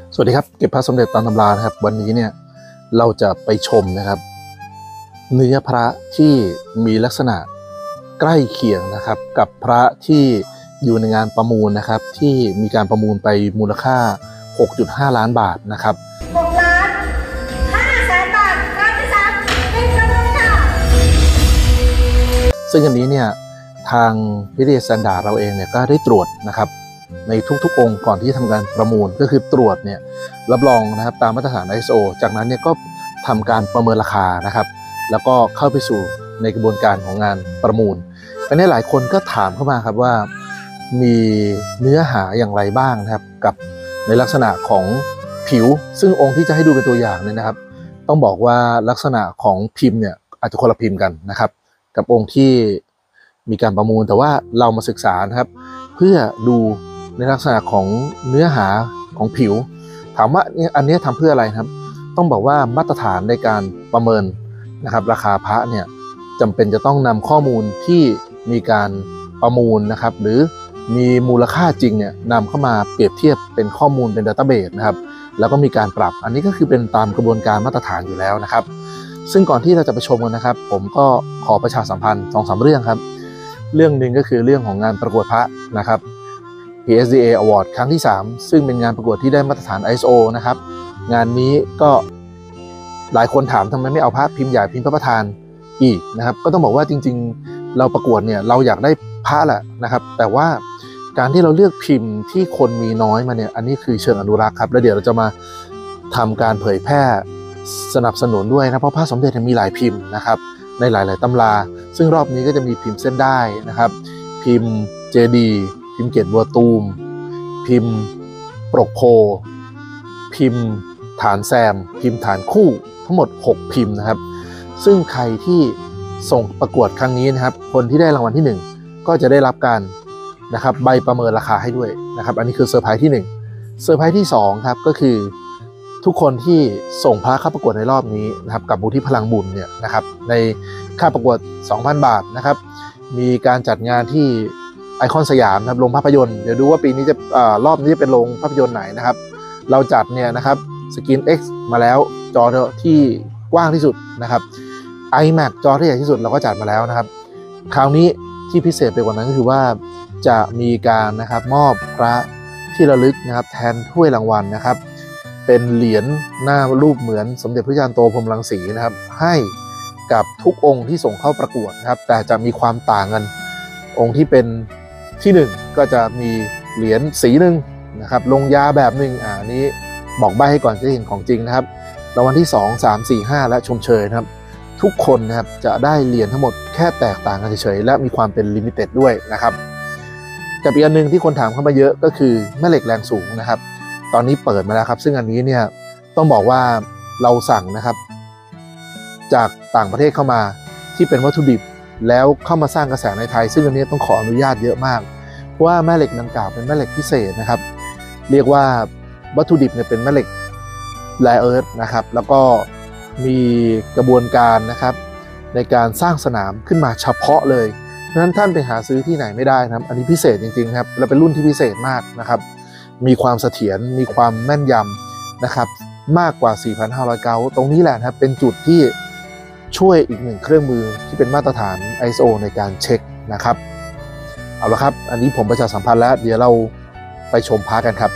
สวัสดีครับเก็บพระสมเด็จตามตำรานะครับวันนี้เนี่ยเราจะไปชมนะครับเนื้อพระที่มีลักษณะใกล้เคียงนะครับกับพระที่อยู่ในงานประมูลนะครับที่มีการประมูลไปมูลค่า 6.5 ล้านบาทนะครับ 6,500,000 บาทรางวัลที่3เป็นกำลังค่ะซึ่งอันนี้เนี่ยทางพิธีสแตนดาร์ดเราเองเนี่ยก็ได้ตรวจนะครับในทุกๆองค์ก่อนที่ทำการประมูลก็คือตรวจเนี่ยรับรองนะครับตามมาตรฐาน ISO จากนั้นเนี่ยก็ทำการประเมินราคานะครับแล้วก็เข้าไปสู่ในกระบวนการของงานประมูลอันนี้หลายคนก็ถามเข้ามาครับว่ามีเนื้อหาอย่างไรบ้างนะครับกับในลักษณะของผิวซึ่งองค์ที่จะให้ดูเป็นตัวอย่างเนี่ยนะครับต้องบอกว่าลักษณะของพิมพ์เนี่ยอาจจะคนละพิมพ์กันนะครับกับองค์ที่มีการประมูลแต่ว่าเรามาศึกษานะครับเพื่อดูในลักษณะของเนื้อหาของผิวถามว่าอันนี้ทำเพื่ออะไรครับต้องบอกว่ามาตรฐานในการประเมินนะครับราคาพระเนี่ยจำเป็นจะต้องนำข้อมูลที่มีการประมูลนะครับหรือมีมูลค่าจริงเนี่ยนำเข้ามาเปรียบเทียบเป็นข้อมูลเป็นดัตต้าเบสนะครับแล้วก็มีการปรับอันนี้ก็คือเป็นตามกระบวนการมาตรฐานอยู่แล้วนะครับซึ่งก่อนที่เราจะไปชมกันนะครับผมก็ขอประชาสัมพันธ์ 2-3 เรื่องครับเรื่องหนึ่งก็คือเรื่องของงานประกวดพระนะครับ PSDA Award ครั้งที่3ซึ่งเป็นงานประกวดที่ได้มาตรฐาน ISO นะครับงานนี้ก็หลายคนถามทำไมไม่เอาพระพิมพ์ใหญ่พิมพ์พระประธานอีกนะครับก็ต้องบอกว่าจริงๆเราประกวดเนี่ยเราอยากได้พระแหละนะครับแต่ว่าการที่เราเลือกพิมพ์ที่คนมีน้อยมาเนี่ยอันนี้คือเชิงอนุรักษ์ครับแล้วเดี๋ยวเราจะมาทำการเผยแพร่สนับสนุนด้วยนะเพราะพระสมเด็จมีหลายพิมพ์นะครับในหลายๆตำราซึ่งรอบนี้ก็จะมีพิมพ์เส้นได้นะครับพิมพ์เจดีพิมพ์เกศบัวตูมพิมพ์ปรกโพพิมพ์ฐานแซมพิมพ์ฐานคู่ทั้งหมด6พิมพ์นะครับซึ่งใครที่ส่งประกวดครั้งนี้นะครับคนที่ได้รางวัลที่1ก็จะได้รับการนะครับใบประเมินราคาให้ด้วยนะครับอันนี้คือเซอร์ไพรส์ที่1เซอร์ไพรส์ที่2ครับก็คือทุกคนที่ส่งพระเข้าประกวดในรอบนี้นะครับกับมูลที่พลังบุญเนี่ยนะครับในค่าประกวด 2,000 บาทนะครับมีการจัดงานที่ไอคอนสยามนะครับโรงภาพยนตร์เดี๋ยวดูว่าปีนี้จะรอบนี้จะเป็นโรงภาพยนตร์ไหนนะครับเราจัดเนี่ยนะครับสกรีน X มาแล้วจอที่กว้างที่สุดนะครับ iMac จอที่ใหญ่ที่สุดเราก็จัดมาแล้วนะครับคราวนี้ที่พิเศษไปกว่านั้นก็คือว่าจะมีการนะครับมอบพระที่ระลึกนะครับแทนถ้วยรางวัลนะครับเป็นเหรียญหน้ารูปเหมือนสมเด็จพระยานโตพรหมรังสีนะครับให้กับทุกองค์ที่ส่งเข้าประกวดนะครับแต่จะมีความต่างกันองค์ที่เป็นที่1ก็จะมีเหรียญสีหนึ่งนะครับลงยาแบบหนึ่งอันนี้บอกใบ้ให้ก่อนจะเห็นของจริงนะครับรางวัลที่2 3 4 5และชมเชยนะครับทุกคนนะครับจะได้เหรียญทั้งหมดแค่แตกต่างกันเฉยๆและมีความเป็นลิมิเต็ดด้วยนะครับกับอีกอันหนึ่งที่คนถามเข้ามาเยอะก็คือแม่เหล็กแรงสูงนะครับตอนนี้เปิดมาแล้วครับซึ่งอันนี้เนี่ยต้องบอกว่าเราสั่งนะครับจากต่างประเทศเข้ามาที่เป็นวัตถุดิบแล้วเข้ามาสร้างกระแสในไทยซึ่งอันนี้ต้องขออนุญาตเยอะมากเพราะว่าแม่เหล็กดังกล่าวเป็นแม่เหล็กพิเศษนะครับเรียกว่าวัตถุดิบเนี่ยเป็นแม่เหล็กแร่เอิร์ธนะครับแล้วก็มีกระบวนการนะครับในการสร้างสนามขึ้นมาเฉพาะเลยเพราะฉะนั้นท่านไปหาซื้อที่ไหนไม่ได้นะครับอันนี้พิเศษจริงๆครับและเป็นรุ่นที่พิเศษมากนะครับมีความเสถียรมีความแม่นยำนะครับมากกว่า 4,500 เกาตรงนี้แหละนะครับเป็นจุดที่ช่วยอีก1เครื่องมือที่เป็นมาตรฐาน ISO ในการเช็คนะครับเอาละครับอันนี้ผมประชาสัมพันธ์แล้วเดี๋ยวเราไปชมพระกันครับ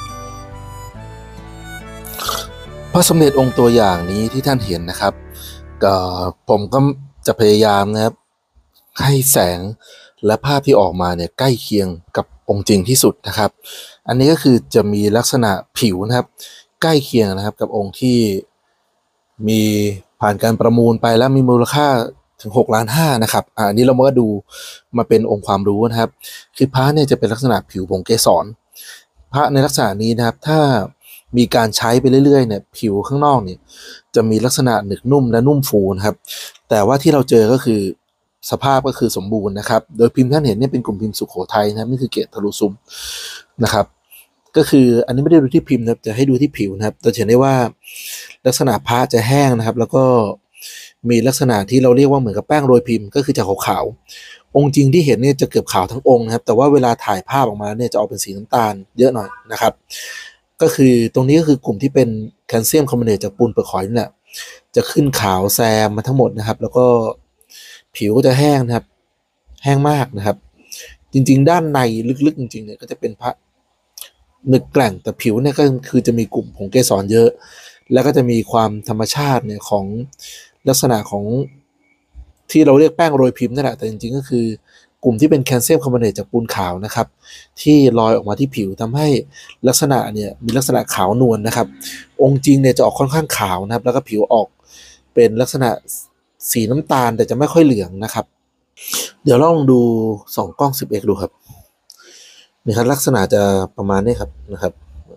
พระสมเด็จองค์ตัวอย่างนี้ที่ท่านเห็นนะครับผมก็จะพยายามนะครับให้แสงและภาพที่ออกมาเนี่ยใกล้เคียงกับองค์จริงที่สุดนะครับอันนี้ก็คือจะมีลักษณะผิวนะครับใกล้เคียงนะครับกับองค์ที่มีผ่านการประมูลไปแล้วมีมูลค่าถึง6.5 ล้านนะครับอันนี้เรามาดูมาเป็นองค์ความรู้นะครับคือพระเนี่ยจะเป็นลักษณะผิวผงเกสรพระในลักษณะนี้นะครับถ้ามีการใช้ไปเรื่อยๆเนี่ยผิวข้างนอกเนี่ยจะมีลักษณะหนึบนุ่มและนุ่มฟูนะครับแต่ว่าที่เราเจอก็คือสภาพก็คือสมบูรณ์นะครับโดยพิมพ์ท่านเห็นเนี่ยเป็นกลุ่มพิมพ์สุโขทัยนะครับนี่คือเกศทะลุซุ้มนะครับก็คืออันนี้ไม่ได้ดูที่พิมพ์นะครับจะให้ดูที่ผิวนะครับจะเห็นได้ว่าลักษณะพระจะแห้งนะครับแล้วก็มีลักษณะที่เราเรียกว่าเหมือนกับแป้งโรยพิมพ์ก็คือจะขาวๆองค์จริงที่เห็นเนี่ยจะเกือบขาวทั้งองค์นะครับแต่ว่าเวลาถ่ายภาพออกมาเนี่ยจะออกเป็นสีน้ำตาลเยอะหน่อยนะครับก็คือตรงนี้ก็คือกลุ่มที่เป็นแคลเซียมคาร์บอเนตจากปูนเปลือกหอยนี่แหละจะขึ้นขาวแซมมาทั้งหมดนะครับแล้วก็ผิวก็จะแห้งนะครับแห้งมากนะครับจริงๆด้านในลึกๆจริงๆเนี่ยก็จะเป็นพระหนึกแกร่งแต่ผิวเนี่ยก็คือจะมีกลุ่มผงเกสรเยอะแล้วก็จะมีความธรรมชาติเนี่ยของลักษณะของที่เราเรียกแป้งโรยพิมพ์นั่นแหละแต่จริงๆก็คือกลุ่มที่เป็นแคลเซียมคาร์บอเนตจากปูนขาวนะครับที่ลอยออกมาที่ผิวทำให้ลักษณะเนี่ยมีลักษณะขาวนวลนะครับองค์จริงเนี่ยจะออกค่อนข้างขาวนะครับแล้วก็ผิวออกเป็นลักษณะสีน้ำตาลแต่จะไม่ค่อยเหลืองนะครับเดี๋ยวลองดูส่องกล้อง 10x ดูครับนี่ครับลักษณะจะประมาณนี้ครับนะครับ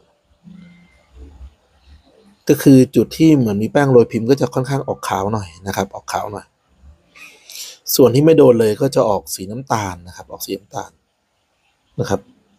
ก็คือจุดที่เหมือนมีแป้งโรยพิมพ์ก็จะค่อนข้างออกขาวหน่อยนะครับออกขาวหน่อยส่วนที่ไม่โดนเลยก็จะออกสีน้ำตาลนะครับออกสีน้ำตาลนะครับ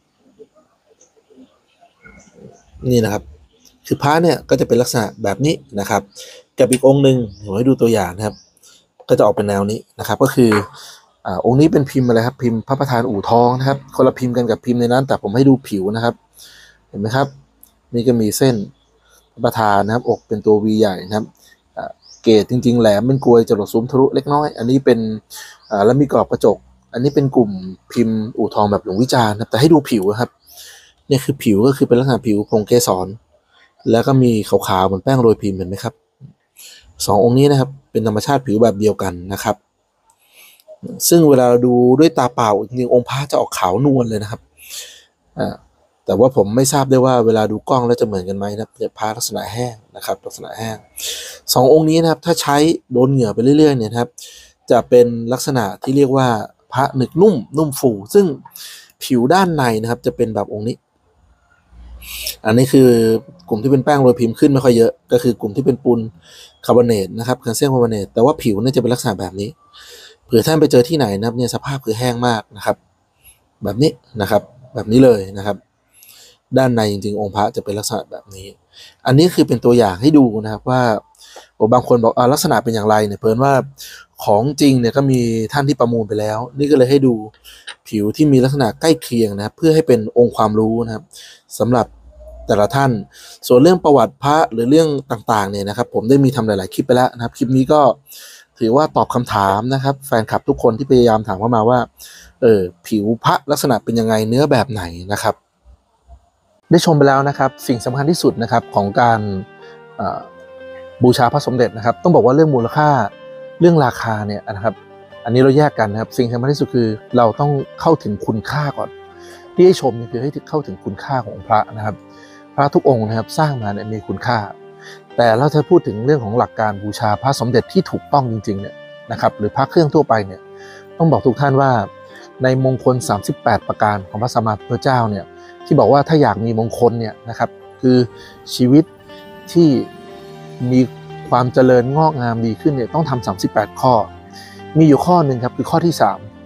นี่นะครับคือพระเนี่ยก็จะเป็นลักษณะแบบนี้นะครับกับอีกองค์หนึ่งผมให้ดูตัวอย่างนะครับก็จะออกเป็นแนวนี้นะครับก็คือองค์นี้เป็นพิมพ์อะไรครับพิมพ์พระประธานอู่ทองนะครับคนละพิมพ์กันกับพิมพ์ในนั้นแต่ผมให้ดูผิวนะครับเห็นไหมครับนี่ก็มีเส้นพระประธานนะครับอกเป็นตัว V ใหญ่นะครับเกรดจริงๆแหลมเป็นกลวยจรดซุ้มทะลุเล็กน้อยอันนี้เป็นแล้วมีกรอบกระจกอันนี้เป็นกลุ่มพิมพ์อู่ทองแบบหลวงวิจารณ์ครับแต่ให้ดูผิวครับนี่คือผิวก็คือเป็นลักษณะผิวผงเกสรแล้วก็มีขาวๆเหมือนแป้งโรยพิมพ์เห็นไหมครับสององค์นี้นะครับเป็นธรรมชาติผิวแบบเดียวกันนะครับซึ่งเวลาเราดูด้วยตาเปล่าจริงๆองค์พระจะออกขาวนวลเลยนะครับแต่ว่าผมไม่ทราบได้ว่าเวลาดูกล้องแล้วจะเหมือนกันไหมนะครับเนี่ยพระลักษณะแห้งนะครับลักษณะแห้งสององค์นี้นะครับถ้าใช้โดนเหงื่อไปเรื่อยๆเนี่ยครับจะเป็นลักษณะที่เรียกว่าพระหนึกนุ่มฟูซึ่งผิวด้านในนะครับจะเป็นแบบองค์นี้อันนี้คือกลุ่มที่เป็นแป้งโรยพิมพ์ขึ้นไม่ค่อยเยอะก็คือกลุ่มที่เป็นปูนคาร์บอเนตนะครับแคลเซียมคาร์บอเนตแต่ว่าผิวเนี่ยจะเป็นลักษณะแบบนี้เผื่อท่านไปเจอที่ไหนนะครับเนี่ยสภาพคือแห้งมากนะครับแบบนี้นะครับแบบนี้เลยนะครับด้านในจริงๆองค์พระจะเป็นลักษณะแบบนี้อันนี้คือเป็นตัวอย่างให้ดูนะครับว่าบางคนบอกลักษณะเป็นอย่างไรเนี่ยเพิ่นว่าของจริงเนี่ยก็มีท่านที่ประมูลไปแล้วนี่ก็เลยให้ดูผิวที่มีลักษณะใกล้เคียงนะครับเพื่อให้เป็นองค์ความรู้นะครับสำหรับแต่ละท่านส่วนเรื่องประวัติพระหรือเรื่องต่างๆเนี่ยนะครับผมได้มีทำหลายๆคลิปไปแล้วนะครับคลิปนี้ก็ถือว่าตอบคำถามนะครับแฟนคลับทุกคนที่พยายามถามเข้ามาว่าผิวพระลักษณะเป็นยังไงเนื้อแบบไหนนะครับได้ชมไปแล้วนะครับสิ่งสำคัญที่สุดนะครับของการบูชาพระสมเด็จนะครับต้องบอกว่าเรื่องมูลค่าเรื่องราคาเนี่ยนะครับอันนี้เราแยกกันนะครับสิ่งสำคัญที่สุดคือเราต้องเข้าถึงคุณค่าก่อนที่ให้ชมนี่คือให้เข้าถึงคุณค่าของพระนะครับพระทุกองค์นะครับสร้างมาเนี่ยมีคุณค่าแต่เราจะพูดถึงเรื่องของหลักการบูชาพระสมเด็จที่ถูกต้องจริงๆเนี่ยนะครับหรือพระเครื่องทั่วไปเนี่ยต้องบอกทุกท่านว่าในมงคล38ประการของพระสัมมาสัมพุทธเจ้าเนี่ยที่บอกว่าถ้าอยากมีมงคลเนี่ยนะครับคือชีวิตที่มีความเจริญงอกงามดีขึ้นเนี่ยต้องทำ38ข้อมีอยู่ข้อหนึ่งครับคือข้อที่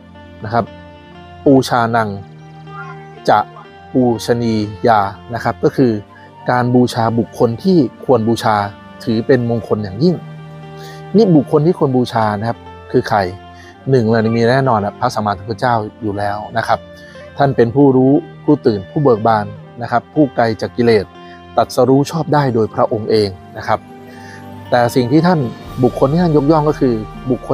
3นะครับปูชานังจะปูชนียานะครับก็คือการบูชาบุคคลที่ควรบูชาถือเป็นมงคลอย่างยิ่งนี่บุคคลที่ควรบูชานะครับคือใครหนึ่งเลยมีแน่นอนพระสัมมาสัมพุทธเจ้าอยู่แล้วนะครับท่านเป็นผู้รู้ผู้ตื่นผู้เบิกบานนะครับผู้ไกลจากกิเลสตรัสรู้ชอบได้โดยพระองค์เองนะครับแต่สิ่งที่ท่านบุคคลที่ท่านยกย่องก็คือบุคคล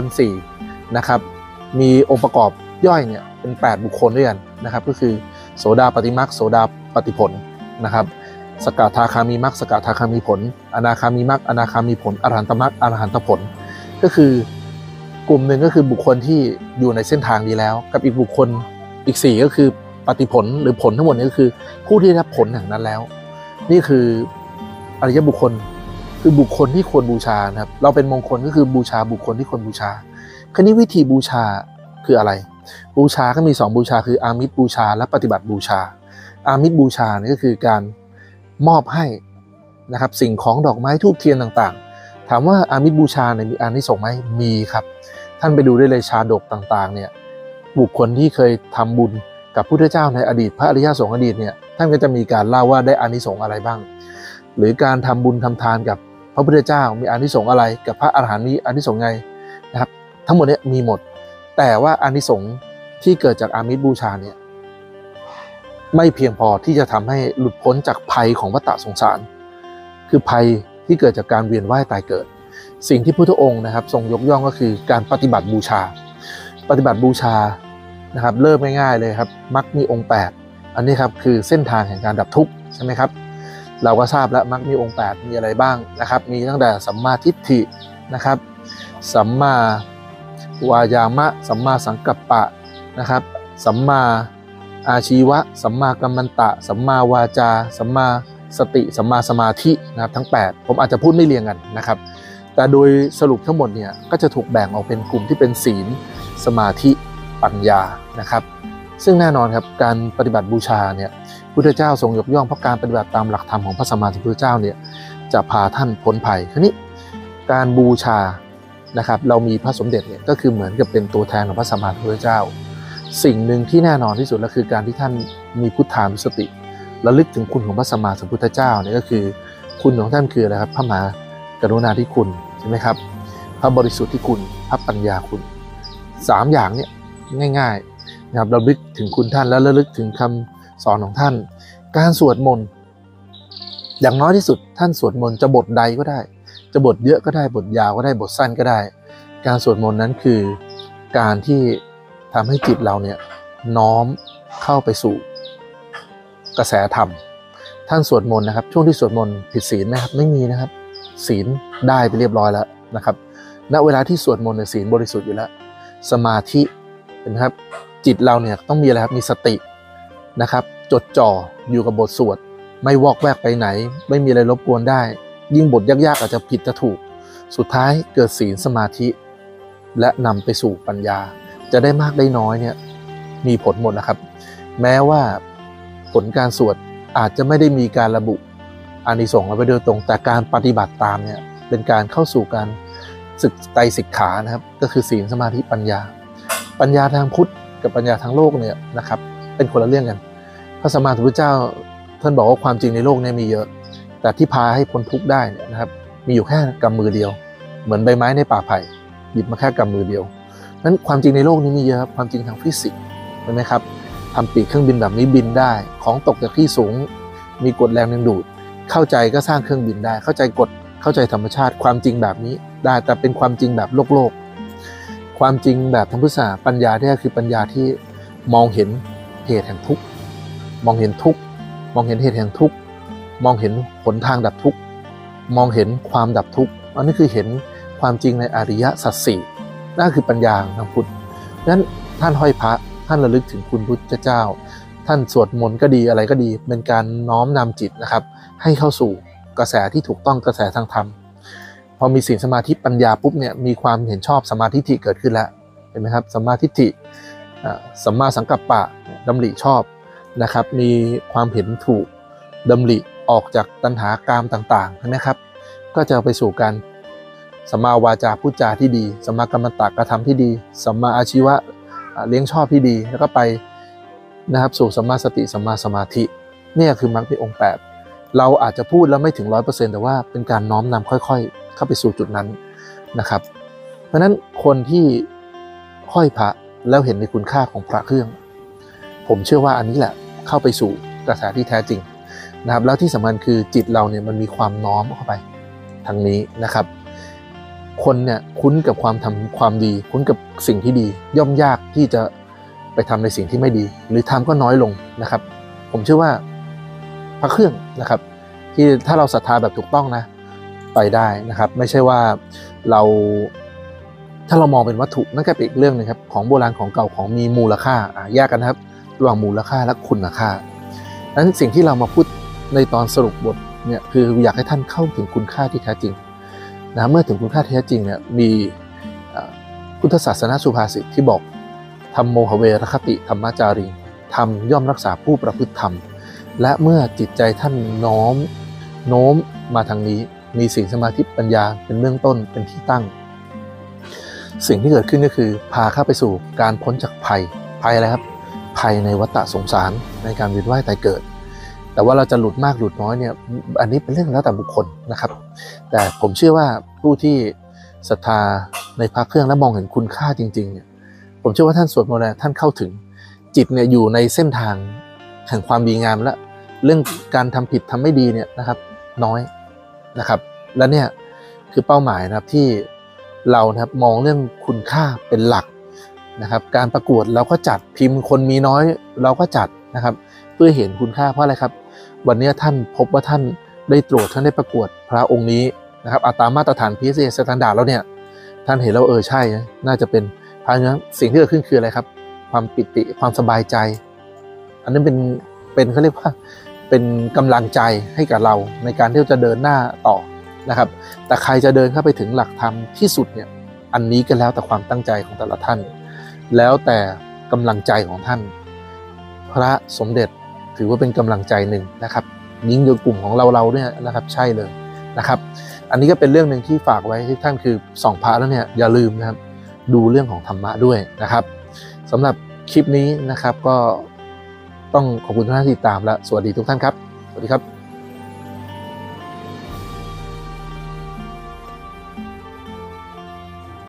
4นะครับมีองค์ประกอบย่อยเนี่ยเป็น8บุคคลด้วยกันนะครับก็คือโสดาปฏิมรรคโสดาปฏิผลนะครับสกทาคามีมรรคสกทาคามีผลอนาคามีมรรคอนาคามีผลอรหันตมรรคอรหันตผลก็คือกลุ่มหนึ่งก็คือบุคคลที่อยู่ในเส้นทางนี้แล้วกับอีกบุคคลอีก4ก็คือปฏิผลหรือผลทั้งหมดนี้ก็คือผู้ที่ได้รับผลอย่างนั้นแล้วนี่คืออริยบุคคลคือบุคคลที่ควรบูชานะครับเราเป็นมงคลก็คือบูชาบุคคลที่ควรบูชาคราวนี้วิธีบูชาคืออะไรบูชาก็มี2บูชาคืออามิสบูชาและปฏิบัติบูชาอามิสบูชานี่ก็คือการมอบให้นะครับสิ่งของดอกไม้ธูปเทียนต่างๆถามว่าอามิสบูชาเนี่ยมีอานิสงส์ไหมมีครับท่านไปดูได้เลยชาดกต่างๆเนี่ยบุคคลที่เคยทำบุญกับพุทธเจ้าในอดีตพระอริยสงฆ์อดีตเนี่ยท่านก็จะมีการเล่าว่าได้อานิสงส์อะไรบ้างหรือการทำบุญทำทานกับพระพุทธเจ้ามีอานิสงส์อะไรกับพระอรหันต์มีอานิสงส์ไงนะครับทั้งหมดนี้มีหมดแต่ว่าอานิสงส์ที่เกิดจากอามิสบูชาเนี่ยไม่เพียงพอที่จะทำให้หลุดพ้นจากภัยของวัฏสงสารคือภัยที่เกิดจากการเวียนว่ายตายเกิดสิ่งที่พุทธองค์นะครับทรงยกย่องก็คือการปฏิบัติบูชานะครับเริ่มง่ายๆเลยครับมรรคมีองค์8อันนี้ครับคือเส้นทางแห่งการดับทุกข์ใช่ไหมครับเราก็ทราบแล้วมรรคมีองค์8มีอะไรบ้างนะครับมีตั้งแต่สัมมาทิฏฐินะครับสัมมาวายามะสัมมาสังกัปปะนะครับสัมมาอาชีวะสัมมากัมมันตะสัมมาวาจาสัมมาสติสัมมาสมาธินะครับทั้ง8ผมอาจจะพูดไม่เรียงกันนะครับแต่โดยสรุปทั้งหมดเนี่ยก็จะถูกแบ่งออกเป็นกลุ่มที่เป็นศีลสมาธิปัญญานะครับซึ่งแน่นอนครับการปฏิบัติบูชาเนี่ยพุทธเจ้าทรงยกย่องเพราะการปฏิบัติตามหลักธรรมของพระสัมมาสัมพุทธเจ้าเนี่ยจะพาท่านพ้นภัยทีนี้การบูชานะครับเรามีพระสมเด็จเนี่ยก็คือเหมือนกับเป็นตัวแทนของพระสัมมาสัมพุทธเจ้าสิ่งหนึ่งที่แน่นอนที่สุดก็คือการที่ท่านมีพุทธานุสติระลึกถึงคุณของพระสัมมาสัมพุทธเจ้าเนี่ยก็คือคุณของท่านคืออะไรครับพระมหากรุณาธิคุณใช่ไหมครับพระบริสุทธิคุณพระปัญญาคุณ3อย่างเนี่ยง่ายๆนะครับระลึกถึงคุณท่านแล้วระลึกถึงคำสอนของท่านการสวดมนต์อย่างน้อยที่สุดท่านสวดมนต์จะบทใดก็ได้จะบทเยอะก็ได้บทยาวก็ได้บทสั้นก็ได้การสวดมนต์นั้นคือการที่ทำให้จิตเราเนี่ยน้อมเข้าไปสู่กระแสธรรมท่านสวดมนต์นะครับช่วงที่สวดมนต์ผิดศีลไหมครับไม่มีนะครับศีลได้ไปเรียบร้อยแล้วนะครับณเวลาที่สวดมนต์ศีลบริสุทธิ์อยู่แล้วสมาธิเห็นไหมครับจิตเราเนี่ยต้องมีอะไรครับมีสตินะครับจดจ่ออยู่กับบทสวดไม่วอกแวกไปไหนไม่มีอะไรรบกวนได้ยิ่งบทยากๆอาจจะผิดจะถูกสุดท้ายเกิดศีลสมาธิและนำไปสู่ปัญญาจะได้มากได้น้อยเนี่ยมีผลหมดนะครับแม้ว่าผลการสวดอาจจะไม่ได้มีการระบุอานิสงส์เอาไว้โดยตรงแต่การปฏิบัติตามเนี่ยเป็นการเข้าสู่การศึกไตรสิกขานะครับก็คือศีลสมาธิปัญญาทางพุทธกับปัญญาทางโลกเนี่ยนะครับเป็นคนละเรื่องกันพระสัมมาสัมพุทธเจ้าท่านบอกว่าความจริงในโลกนี้มีเยอะแต่ที่พาให้พ้นทุกข์ได้เนี่ยนะครับมีอยู่แค่กำมือเดียวเหมือนใบไม้ในป่าไผ่หยิบมาแค่กำมือเดียวนั้นความจริงในโลกนี้มีเยอะครับความจริงทางฟิสิกส์เห็นไหมครับทำปีกเครื่องบินแบบนี้บินได้ของตกจากที่สูงมีกฎแรงดึงดูดเข้าใจก็สร้างเครื่องบินได้เข้าใจกฎเข้าใจธรรมชาติความจริงแบบนี้ได้แต่เป็นความจริงแบบโลกความจริงแบบทางพุทธศาสนาปัญญาที่คือปัญญาที่มองเห็นเหตุแห่งทุกข์มองเห็นทุกข์มองเห็นเหตุแห่งทุกข์มองเห็นหนทางดับทุกข์มองเห็นความดับทุกข์อันนี้คือเห็นความจริงในอริยสัจสี่นั่นคือปัญญาทางพุทธนั้นท่านห้อยพระท่านระลึกถึงคุณพุทธเจ้าท่านสวดมนต์ก็ดีอะไรก็ดีเป็นการน้อมนำจิตนะครับให้เข้าสู่กระแสที่ถูกต้องกระแสทางธรรมพอมีศีลสมาธิปัญญาปุ๊บเนี่ยมีความเห็นชอบสัมมาทิฏฐิเกิดขึ้นแล้วเห็นไหมครับสัมมาทิฏฐิสัมมาสังกัปปะดำริชอบนะครับมีความเห็นถูกดำริออกจากตัณหากามต่างๆใช่ไหมครับก็จะไปสู่การสัมมาวาจาพูดจาที่ดีสัมมากัมมันตะกระทำที่ดีสัมมาอาชีวะเลี้ยงชอบที่ดีแล้วก็ไปนะครับสู่สัมมาสติสัมมาสมาธิเนี่ยคือมรรคมีองค์8เราอาจจะพูดแล้วไม่ถึง 100% แต่ว่าเป็นการน้อมนำค่อยๆเข้าไปสู่จุดนั้นนะครับเพราะฉะนั้นคนที่ห้อยพระแล้วเห็นในคุณค่าของพระเครื่องผมเชื่อว่าอันนี้แหละเข้าไปสู่กระแสที่แท้จริงนะครับแล้วที่สำคัญคือจิตเราเนี่ยมันมีความน้อมเข้าไปทางนี้นะครับคนเนี่ยคุ้นกับความดีคุ้นกับสิ่งที่ดีย่อมยากที่จะไปทำในสิ่งที่ไม่ดีหรือทำก็น้อยลงนะครับผมเชื่อว่าพระเครื่องนะครับที่ถ้าเราศรัทธาแบบถูกต้องนะไปได้นะครับไม่ใช่ว่าถ้าเรามองเป็นวัตถุนั่นก็เป็นอีกเรื่องนึงครับของโบราณของเก่าของมีมูลค่าแยกกันนะครับระหว่างมูลค่าและคุณค่านั้นสิ่งที่เรามาพูดในตอนสรุปบทเนี่ยคืออยากให้ท่านเข้าถึงคุณค่าที่แท้จริงนะเมื่อถึงคุณค่าที่แท้จริงเนี่ยมีพุทธศาสนาสุภาษิตที่บอกธรรมโมหเวรคติธรรมจารีธรรมย่อมรักษาผู้ประพฤติธรรมและเมื่อจิตใจท่านโน้มมาทางนี้มีศีลสมาธิปัญญาเป็นเบื้องต้นเป็นที่ตั้งสิ่งที่เกิดขึ้นก็คือพาเข้าไปสู่การพ้นจากภัยอะไรครับภัยในวัฏสงสารในการเวียนว่ายตายเกิดแต่ว่าเราจะหลุดมากหลุดน้อยเนี่ยอันนี้เป็นเรื่องแล้วแต่บุคคลนะครับแต่ผมเชื่อว่าผู้ที่ศรัทธาในพระเครื่องและมองเห็นคุณค่าจริงๆเนี่ยผมเชื่อว่าท่านสวดมนต์ท่านเข้าถึงจิตเนี่ยอยู่ในเส้นทางแห่งความดีงามและเรื่องการทำผิดทำไม่ดีเนี่ยนะครับน้อยนะครับและเนี่ยคือเป้าหมายนะครับที่เรานะครับมองเรื่องคุณค่าเป็นหลักนะครับการประกวดเราก็จัดพิมพ์คนมีน้อยเราก็จัดนะครับเพื่อเห็นคุณค่าเพราะอะไรครับวันนี้ท่านพบว่าท่านได้ตรวจท่านได้ประกวดพระองค์นี้นะครับตามมาตรฐาน PSA Standard แล้วเนี่ยท่านเห็นแล้วใช่น่าจะเป็นเพราะฉะนั้นสิ่งที่เกิดขึ้นคืออะไรครับความปิติความสบายใจอันนั้นเป็นเขาเรียกว่าเป็นกำลังใจให้กับเราในการที่จะเดินหน้าต่อนะครับแต่ใครจะเดินเข้าไปถึงหลักธรรมที่สุดเนี่ยอันนี้ก็แล้วแต่ความตั้งใจของแต่ละท่านแล้วแต่กำลังใจของท่านพระสมเด็จถือว่าเป็นกำลังใจหนึ่งนะครับยิ่งในกลุ่มของเราเนี่ยนะครับใช่เลยนะครับอันนี้ก็เป็นเรื่องหนึ่งที่ฝากไว้ที่ท่านคือส่องพระแล้วเนี่ยอย่าลืมนะครับดูเรื่องของธรรมะด้วยนะครับสำหรับคลิปนี้นะครับก็ต้องขอบคุณทุกท่านที่ติดตามและสวัสดีทุกท่านครับสวัสดีครับ